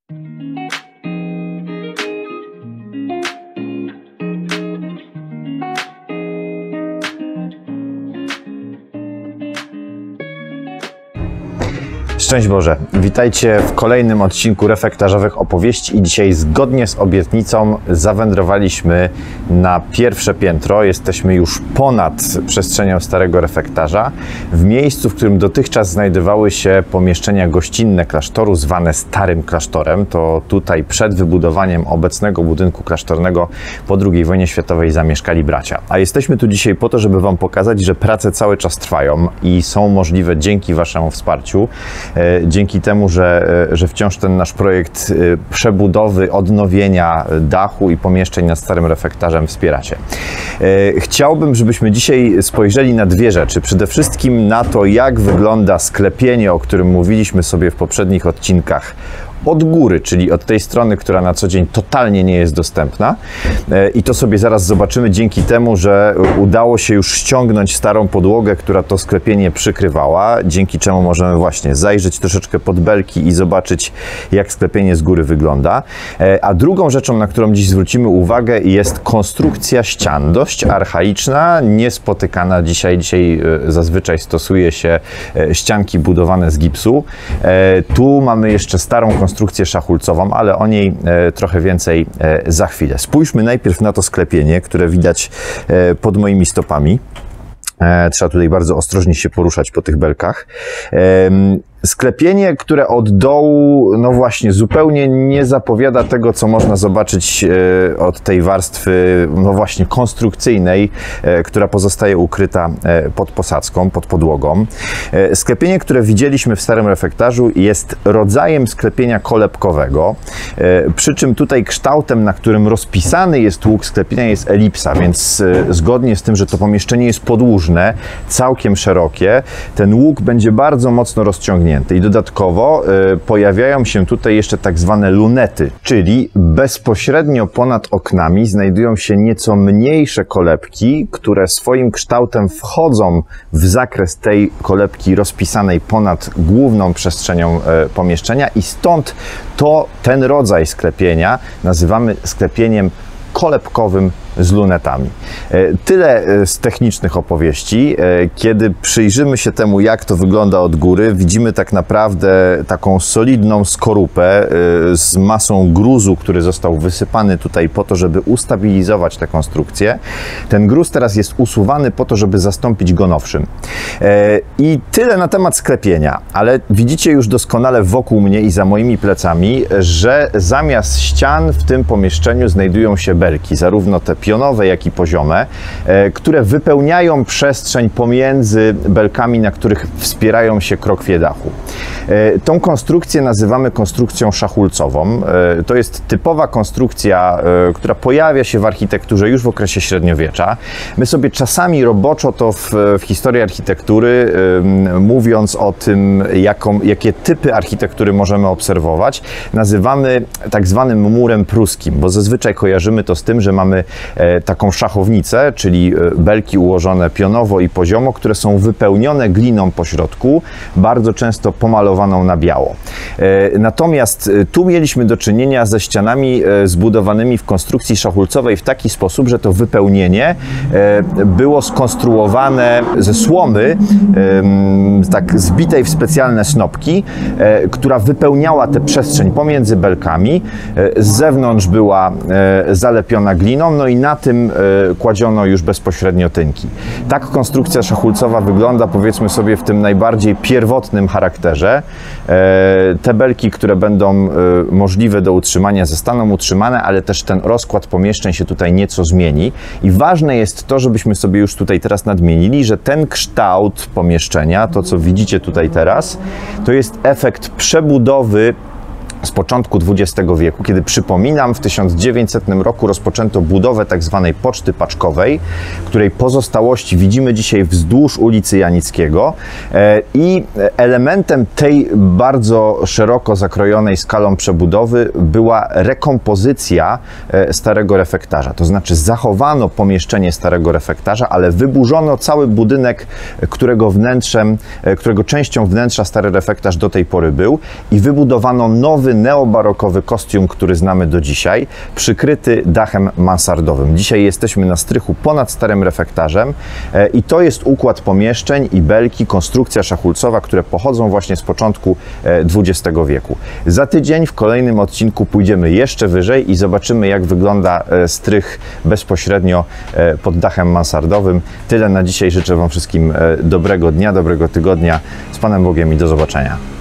Szczęść Boże! Witajcie w kolejnym odcinku refektarzowych opowieści i dzisiaj zgodnie z obietnicą zawędrowaliśmy na pierwsze piętro. Jesteśmy już ponad przestrzenią starego refektarza, w miejscu, w którym dotychczas znajdowały się pomieszczenia gościnne klasztoru, zwane Starym Klasztorem. To tutaj przed wybudowaniem obecnego budynku klasztornego po II wojnie światowej zamieszkali bracia. A jesteśmy tu dzisiaj po to, żeby Wam pokazać, że prace cały czas trwają i są możliwe dzięki Waszemu wsparciu. Dzięki temu, że wciąż ten nasz projekt przebudowy, odnowienia dachu i pomieszczeń nad starym refektarzem wspieracie. Chciałbym, żebyśmy dzisiaj spojrzeli na dwie rzeczy. Przede wszystkim na to, jak wygląda sklepienie, o którym mówiliśmy sobie w poprzednich odcinkach, od góry, czyli od tej strony, która na co dzień totalnie nie jest dostępna. I to sobie zaraz zobaczymy dzięki temu, że udało się już ściągnąć starą podłogę, która to sklepienie przykrywała, dzięki czemu możemy właśnie zajrzeć troszeczkę pod belki i zobaczyć, jak sklepienie z góry wygląda. A drugą rzeczą, na którą dziś zwrócimy uwagę, jest konstrukcja ścian. Dość archaiczna, niespotykana dzisiaj. Dzisiaj zazwyczaj stosuje się ścianki budowane z gipsu. Tu mamy jeszcze starą konstrukcję szachulcową, ale o niej trochę więcej za chwilę. Spójrzmy najpierw na to sklepienie, które widać pod moimi stopami. Trzeba tutaj bardzo ostrożnie się poruszać po tych belkach. Sklepienie, które od dołu, no właśnie, zupełnie nie zapowiada tego, co można zobaczyć od tej warstwy, no właśnie, konstrukcyjnej, która pozostaje ukryta pod posadzką, pod podłogą. Sklepienie, które widzieliśmy w starym refektarzu, jest rodzajem sklepienia kolebkowego, przy czym tutaj kształtem, na którym rozpisany jest łuk sklepienia, jest elipsa, więc zgodnie z tym, że to pomieszczenie jest podłużne, całkiem szerokie, ten łuk będzie bardzo mocno rozciągnięty. I dodatkowo pojawiają się tutaj jeszcze tak zwane lunety, czyli bezpośrednio ponad oknami znajdują się nieco mniejsze kolebki, które swoim kształtem wchodzą w zakres tej kolebki rozpisanej ponad główną przestrzenią pomieszczenia i stąd ten rodzaj sklepienia nazywamy sklepieniem kolebkowym z lunetami. Tyle z technicznych opowieści. Kiedy przyjrzymy się temu, jak to wygląda od góry, widzimy tak naprawdę taką solidną skorupę z masą gruzu, który został wysypany tutaj po to, żeby ustabilizować tę konstrukcję. Ten gruz teraz jest usuwany po to, żeby zastąpić go nowszym. I tyle na temat sklepienia, ale widzicie już doskonale wokół mnie i za moimi plecami, że zamiast ścian w tym pomieszczeniu znajdują się belki, zarówno te pionowe, jak i poziome, które wypełniają przestrzeń pomiędzy belkami, na których wspierają się krokwie dachu. Tą konstrukcję nazywamy konstrukcją szachulcową. To jest typowa konstrukcja, która pojawia się w architekturze już w okresie średniowiecza. My sobie czasami roboczo to w historii architektury, mówiąc o tym, jakie typy architektury możemy obserwować, nazywamy tak zwanym murem pruskim, bo zazwyczaj kojarzymy to z tym, że mamy taką szachownicę, czyli belki ułożone pionowo i poziomo, które są wypełnione gliną po środku, bardzo często pomalowaną na biało. Natomiast tu mieliśmy do czynienia ze ścianami zbudowanymi w konstrukcji szachulcowej w taki sposób, że to wypełnienie było skonstruowane ze słomy, tak zbitej w specjalne snopki, która wypełniała tę przestrzeń pomiędzy belkami. Z zewnątrz była zalepiona gliną, no i na tym kładziono już bezpośrednio tynki. Tak konstrukcja szachulcowa wygląda, powiedzmy sobie, w tym najbardziej pierwotnym charakterze. Te belki, które będą możliwe do utrzymania, zostaną utrzymane, ale też ten rozkład pomieszczeń się tutaj nieco zmieni. I ważne jest to, żebyśmy sobie już tutaj teraz nadmienili, że ten kształt pomieszczenia, to co widzicie tutaj teraz, to jest efekt przebudowy z początku XX wieku, kiedy, przypominam, w 1900 roku rozpoczęto budowę tak zwanej poczty paczkowej, której pozostałości widzimy dzisiaj wzdłuż ulicy Janickiego, i elementem tej bardzo szeroko zakrojonej skalą przebudowy była rekompozycja starego refektarza, to znaczy zachowano pomieszczenie starego refektarza, ale wyburzono cały budynek, którego częścią wnętrza stary refektarz do tej pory był, i wybudowano nowy typowy neobarokowy kostium, który znamy do dzisiaj, przykryty dachem mansardowym. Dzisiaj jesteśmy na strychu ponad starym refektarzem i to jest układ pomieszczeń i belki, konstrukcja szachulcowa, które pochodzą właśnie z początku XX wieku. Za tydzień w kolejnym odcinku pójdziemy jeszcze wyżej i zobaczymy, jak wygląda strych bezpośrednio pod dachem mansardowym. Tyle na dzisiaj. Życzę Wam wszystkim dobrego dnia, dobrego tygodnia. Z Panem Bogiem i do zobaczenia.